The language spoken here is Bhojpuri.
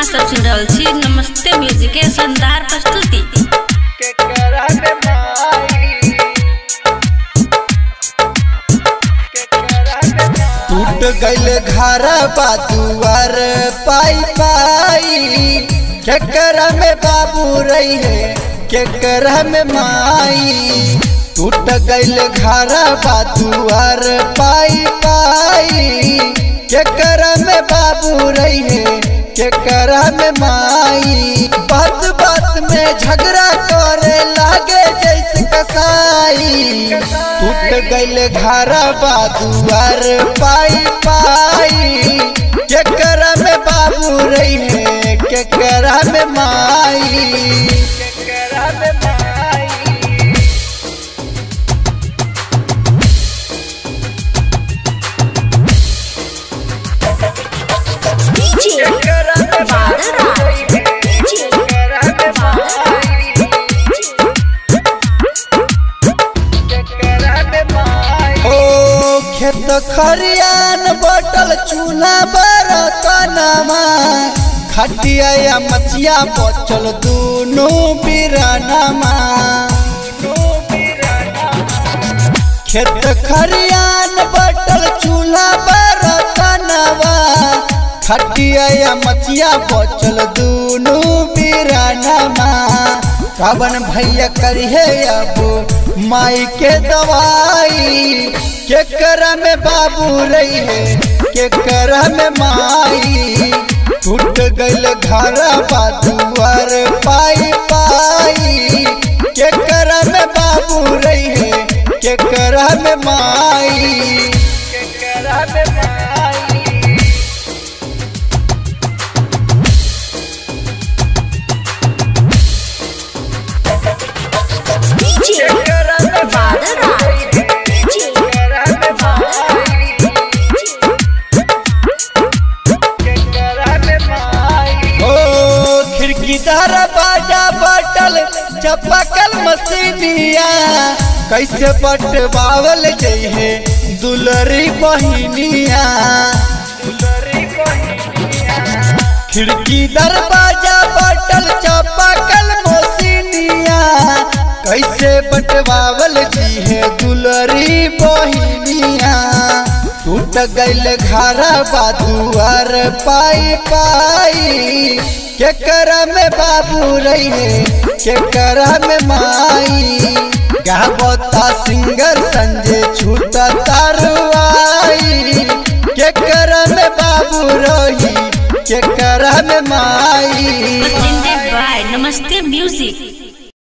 सब सुन रहल छी नमस्ते म्यूजिक के शानदार प्रस्तुति। टूट गइल घर बादुआर पाई पाई, केकरा में बाबू रही है केकरा में माई। टूट गइल घर बादुआर पाई पाई, केकरा में बाबू रही है केकरा में माई। बात बात में झगड़ा करे लागे जैसे कसाई। टूट गइल घर बादुआर पाई पाई, केकरा में बाबू रही है केकरा में माई। केकरा में माई खेत खरियान बटल चूल्हा बरतनमा, खटिया या मचिया बचल दूनो बिरानमा। खेत खरियान बटल चूल्हा बरतनमा, खटिया या मचिया बचल दूनो बिरानमा। कावन भैया करिहे अब माई के दवाई, केकरा में बाबू रही है केकरा में माई। टूट गइल घर बादुआर पाई पाई, केकरा में बाबू रही है केकरा में माई। केकरा में माई बाजा बटल चपकल मसीनिया, कैसे बटवावल जइहे दुलरी बहिनिया। खिड़की दरवाजा बटल चपकल मसीनिया, कैसे बटवावल जइहे दुलरी बहिनिया। टूट गइल घर बादुआर पाई पाई, केकरा में बाबू रही है केकरा में माई। गावता सिंगर संजय छूटा तारुआई, केकरा में बाबू रही केकरा में माई। नमस्ते म्यूजिक।